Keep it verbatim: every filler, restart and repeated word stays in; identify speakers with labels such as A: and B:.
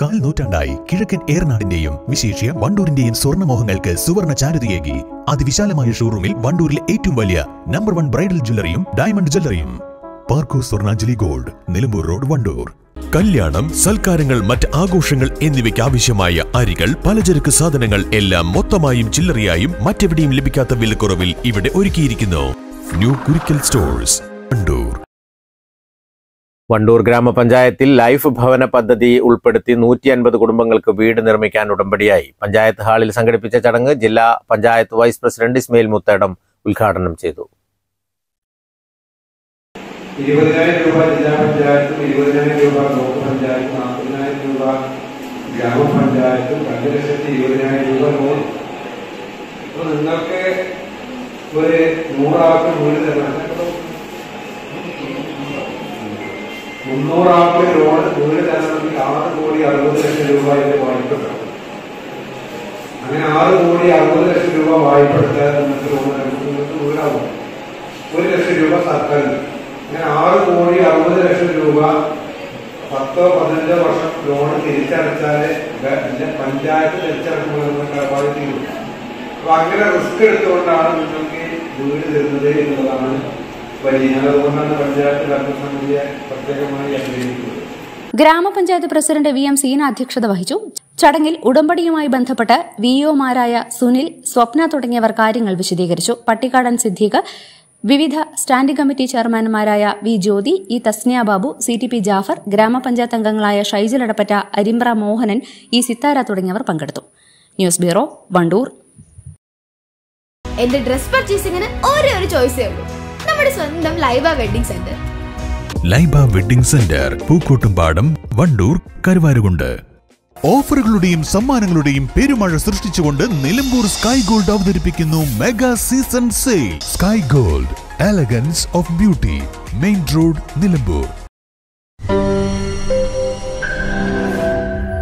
A: കാൽ നൂറ്റാണ്ടായി കിഴക്കൻ ഏറനാടിന്റെയും വിശേഷ്യ വണ്ടൂരിന്റെയും സ്വർണ്ണമോഹങ്ങൾക്ക് സുവർണ ചാരുതയേകി അതിവിശാലമായ ഷോറൂമിൽ വണ്ടൂരിലെ ഏറ്റവും വലിയ നമ്പർ വൺ ബ്രൈഡൽ ജ്വല്ലറിയും ഡയമണ്ട് ജ്വല്ലറിയും പാർക്കോ സ്വർണ്ണാഞ്ജലി ഗോൾഡ്, നിലമ്പൂർ റോഡ്, വണ്ടൂർ. കല്യാണം, സൽക്കാരങ്ങൾ, മറ്റ് ആഘോഷങ്ങൾ എന്നിവയ്ക്ക് ആവശ്യമായ അരികൾ, പലചരക്ക് സാധനങ്ങൾ എല്ലാം മൊത്തമായും ചില്ലറയായും മറ്റെവിടെയും ലഭിക്കാത്ത വിലക്കുറവിൽ ഇവിടെ ഒരുക്കിയിരിക്കുന്നു. New Kurikkal stores, Wandoor.
B: വണ്ടൂർ ഗ്രാമപഞ്ചായത്തിൽ ലൈഫ് ഭവന പദ്ധതി ഉൾപ്പെടുത്തി നൂറ്റി അൻപത് കുടുംബങ്ങൾക്ക് വീട് നിർമ്മിക്കാൻ ഉടമ്പടിയായി. പഞ്ചായത്ത് ഹാളിൽ സംഘടിപ്പിച്ച ചടങ്ങ് ജില്ലാ പഞ്ചായത്ത് വൈസ് പ്രസിഡന്റ് ഇസ്മയിൽ മുത്തേടം ഉദ്ഘാടനം ചെയ്തു.
C: ഇരുപതിനായിരം രൂപ ജില്ലാ പഞ്ചായത്തും ഇരുപതിനായിരം രൂപ ബ്ലോക്ക് പഞ്ചായത്തും നാൽപ്പതിനായിരം രൂപ ഗ്രാമപഞ്ചായത്തും രണ്ട് ലക്ഷത്തി ഇരുപതിനായിരം രൂപ ലോൺ. അപ്പോൾ നിങ്ങൾക്ക് ഒരു നൂറാൾക്ക് വീട് തരണം, മുന്നൂറാൾക്ക് ലോൺ വീട് തരണമെങ്കിൽ ആറ് കോടി അറുപത് ലക്ഷം രൂപ ഇതിന്റെ വായ്പ എടുക്കണം. അങ്ങനെ ആറ് കോടി അറുപത് ലക്ഷം രൂപ വായ്പ എടുത്താൽ നിങ്ങൾക്ക് ലോൺ നിങ്ങൾക്ക് വീടാവും. ഒരു ലക്ഷം രൂപ സർക്കാരിന്. അങ്ങനെ ആറ് കോടി അറുപത് ലക്ഷം രൂപ പത്തോ പതിനഞ്ചോ വർഷം ലോൺ തിരിച്ചടച്ചാല് പഞ്ചായത്ത് തിരിച്ചടക്കുമെന്ന് കടപ്പാട് തീരും. അപ്പൊ അങ്ങനെ റിസ്ക് എടുത്തുകൊണ്ടാണ് നിങ്ങൾക്ക് വീട് തരുന്നത് എന്നുള്ളതാണ് വലിയ. അതുകൊണ്ടാണ് പഞ്ചായത്ത് ഭരണസമിതിയെ പ്രത്യേകമായി അഭിനയിക്കുന്നത്.
D: ഗ്രാമപഞ്ചായത്ത് പ്രസിഡന്റ് വി എം സീന അധ്യക്ഷത വഹിച്ചു. ചടങ്ങിൽ ഉടമ്പടിയുമായി ബന്ധപ്പെട്ട് വി ഒമാരായ സുനിൽ, സ്വപ്ന തുടങ്ങിയവർ കാര്യങ്ങൾ വിശദീകരിച്ചു. പട്ടിക്കാടൻ സിദ്ദീഖ്, വിവിധ സ്റ്റാൻഡിംഗ് കമ്മിറ്റി ചെയർമാൻമാരായ V Jyothi, E Thasniya Babu, C T P Jafar, ഗ്രാമപഞ്ചായത്ത് അംഗങ്ങളായ ഷൈജൽ അടപ്പറ്റ, അരിമ്പ്ര മോഹനൻ, ഇ സിത്താര തുടങ്ങിയവർ പങ്കെടുത്തു. News bureau, Wandoor.
E: എന്റെ ഡ്രസ് പർച്ചേസിംഗിന് ഒരേ ഒരു ചോയ്സേ ഉള്ളൂ, നമ്മുടെ സ്വന്തം Laiba wedding centre.
A: Laiba wedding centre, Pookkottumpadam, Wandoor, Karuvarakundu. ഓഫറുകളുടെയും സമ്മാനങ്ങളുടെയും പെരുമഴ സൃഷ്ടിച്ചുകൊണ്ട് നിലമ്പൂർ സ്കൈ ഗോൾഡ് അവതരിപ്പിക്കുന്നു mega season sale. Sky gold, elegance of beauty, main road, Nilambur.